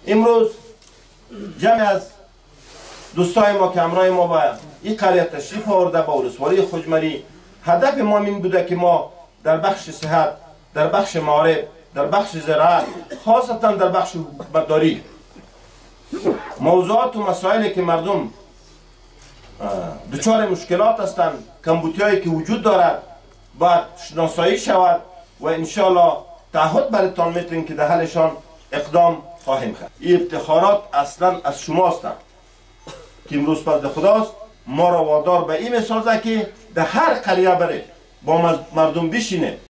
امروز جمع از دوستای ما که همراه ما با این قریه تشریف آورده با ولسوالی خوجمری، هدف ما این بوده که ما در بخش صحت، در بخش معارف، در بخش زراعت، خاصتا در بخش حکومتداری، موضوعات و مسائلی که مردم دچار مشکلات هستند، کمبودیایی که وجود دارد باید شناسایی شود و انشالله تعهد برتان میتونیم که در حلشان اقدام خواهیم کرد. این افتخارات اصلا از شماست که امروز پس خداست ما را وادار به این میسازه که در هر قریه بره با مردم بشینه.